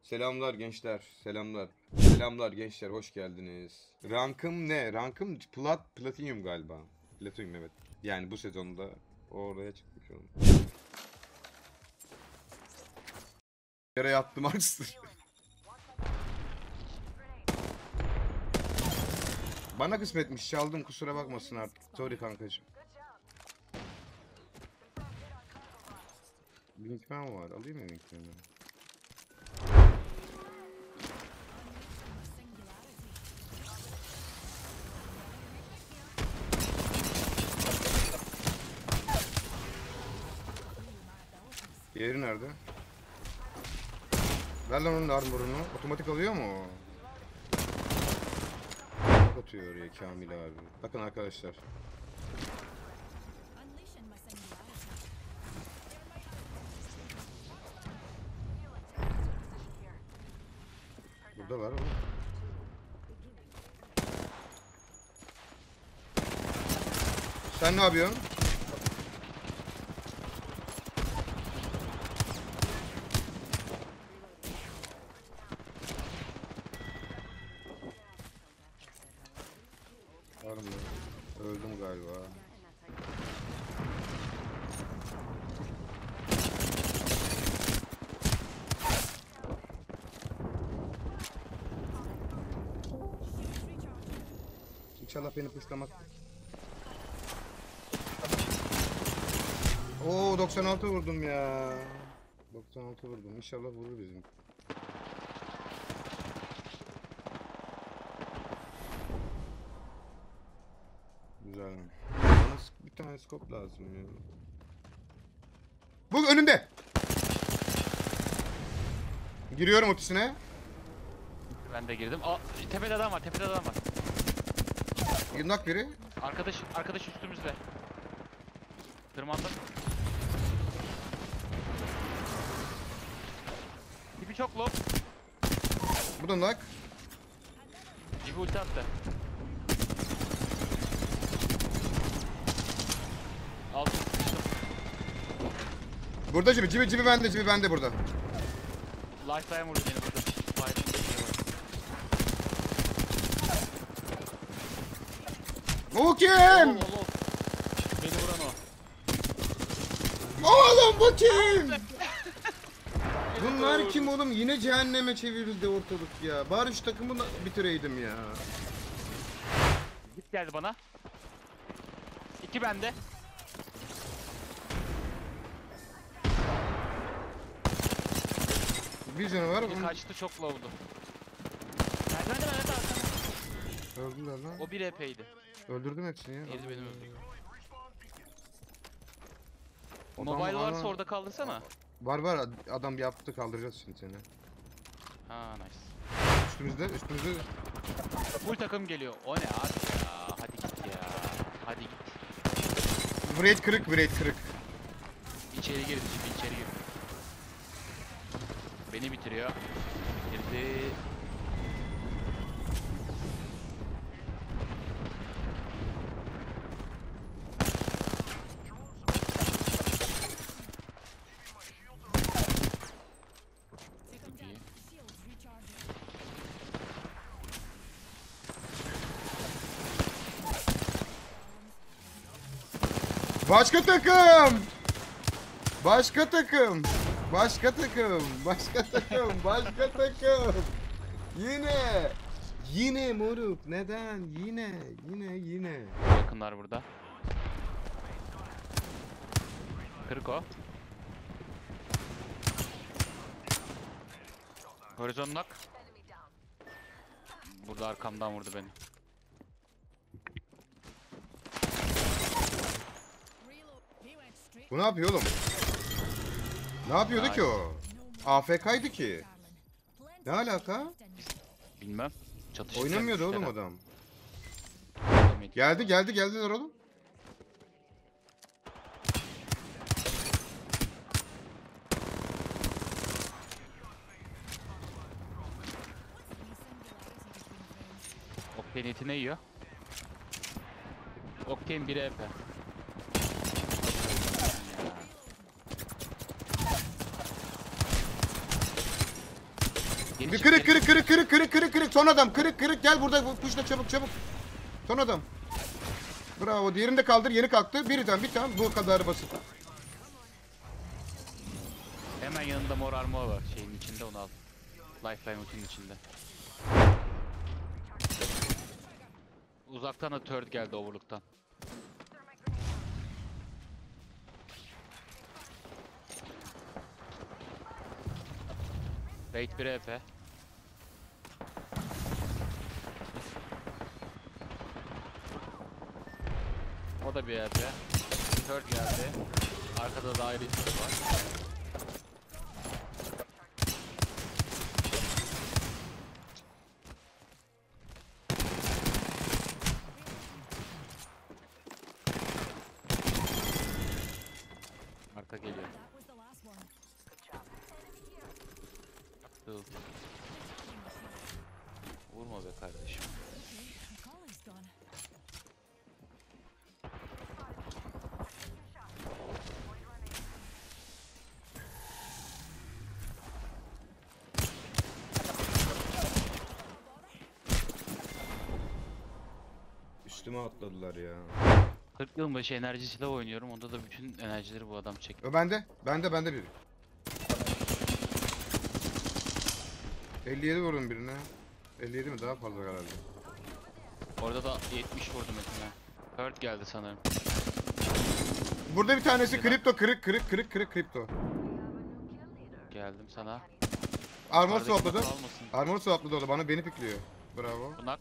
Selamlar gençler, selamlar. Selamlar gençler, hoş geldiniz. Rankım ne? Rankım platinyum galiba. Platinyum, evet. Yani bu sezonda oraya çıkmış oldum. Yere yattım açsın. Bana kısmetmiş, çaldım, kusura bakmasın artık. Sorry kankacığım. Linkman var, alayım mı linkmanı? Diğeri nerede? Ver lan onun armorunu. Otomatik alıyor mu o? Atıyor oraya Kamil abi. Bakın arkadaşlar. Burada var oğlum. Sen ne yapıyorsun? Var mı? Öldüm galiba. İnşallah beni pıslamak. Oo 96 vurdum ya. 96 vurdum. İnşallah vurur bizim. Güzel. Bana bir tane scope lazım ya. Bu önünde. Giriyorum ofisine. Ben de girdim. Aa, tepede adam var, tepede adam var. Yundak biri. Arkadaş üstümüzde. Tırmandım. Tipi çok low. Bu da nak. Gibi ulti attı. Altı. Burada cibi bende burada. Lifetime vurdu beni burada. O kim? Beni vuran o. Oğlum bu kim? Bunlar kim oğlum? Yine cehenneme çevirildi ortalık ya. Bari şu takımı bitireydim ya. Git geldi bana. 2 bende. Bir canı var. Biri kaçtı, çok low'du. Merdivende Mehmet abi. Öldüler lan. O bir EP'ydi. Öldürdüm hepsini ya. Yedi beni öldürdü. Adam Mobile varsa ama- orada kaldırsana. Var adam yaptı, kaldıracağız şimdi seni. Ha nice. Üstümüzde. Full takım geliyor. O ne abi ya? Hadi git ya. Hadi git. Braid kırık. İçeri gir, içeri gir. Beni bitiriyor. Bitirdi. Çok iyi. Başka takım. Yine moruk. Neden? Yine. Yakınlar burada. Kırık o. Horizon knock. Burada arkamdan vurdu beni. Bu ne yapıyor oğlum? Ne yapıyordu ki o? AFK'ydi ki. Ne alaka? Bilmem. Çatışırken Oynamıyordu düştü oğlum herhalde. adam. Demedik. Geldiler oğlum. Octane etine yiyor. Octane 1 EP. Geri Bir çık, kırık geri kırık kırık kırık kırık kırık kırık. Son adam kırık kırık gel burada bu puşla çabuk çabuk. Son adam. Bravo, diğerini de kaldır, yeni kalktı. Birden bir tane, bu kadar basit. Hemen yanında mor armor var. Şeyin içinde, onu al. Lifeline ultinin içinde. Uzaktan da third geldi overlook'tan. Raid 1 EP. O da bir EP. Third geldi. Arkada da ayrı isim var. Arka geliyor. That was the last one. Dur. Vurma be kardeşim. My colleague's gone. Üstüme atladılar ya. 40 yılın başı enerjisiyle oynuyorum. Onda da bütün enerjileri bu adam çekiyor. Bende biri. 57 vurdum birine. 57 mi, daha fazla herhalde. Orada da 70 vurdum etine. Third geldi sanırım. Burada bir tanesi kripto, kırık kırık kırık kırık kripto. Geldim sana. Armor Yukarıdaki swapladı. nasıl almasın? Armor swapladı orada, beni pikliyor. Bravo. Bunak.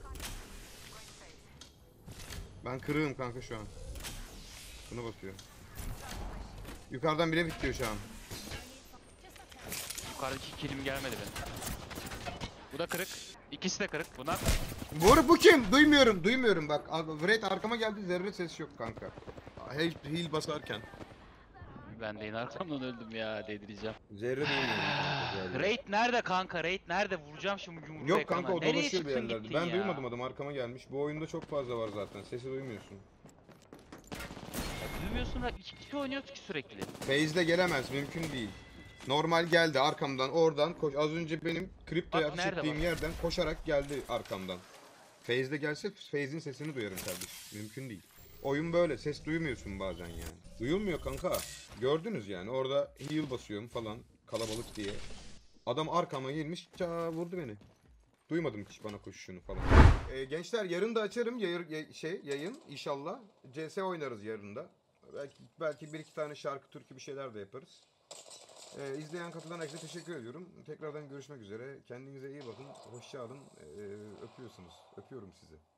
Ben kırığım kanka şu an. Buna basıyor. Yukarıdan biri pikliyor şu an. Yukarıdaki kilim gelmedi benim. Bu da kırık. İkisi de kırık. Bunak. Bu kim? Duymuyorum bak. Wraith arkama geldi, zerre ses yok kanka. Heal basarken. Ben de yine arkamdan öldüm ya, delireceğim. Zerre duymuyorum kanka. Raid nerede kanka? Raid nerede? Vuracağım şimdi yumruğu Yok ekrana. kanka, o Nereye dolaşıyor bir çıktın yerlerde. gittin Ben ya? duymadım, adam arkama gelmiş. Bu oyunda çok fazla var zaten. Sesi duymuyorsun. Duymuyorsun da iki kişi oynuyoruz ki sürekli. Phase'de gelemez, mümkün değil. Normal geldi arkamdan, oradan koş. Az önce benim kriptoya Bak, atış nerede ettiğim bak? yerden koşarak geldi arkamdan. Phase'de gelse Phase'in sesini duyarım kardeşim. Mümkün değil. Oyun böyle, ses duymuyorsun bazen yani. Duyulmuyor kanka. Gördünüz yani, orada heal basıyorum falan, kalabalık diye. Adam arkama gelmiş, vurdu beni. Duymadım hiç bana koşuşunu falan. Gençler, yarın da açarım yayın inşallah. CS oynarız yarın da. Belki bir iki tane şarkı, türkü bir şeyler de yaparız. İzleyen, katılan herkese teşekkür ediyorum. Tekrardan görüşmek üzere. Kendinize iyi bakın. Hoşça kalın. Öpüyorsunuz. Öpüyorum sizi.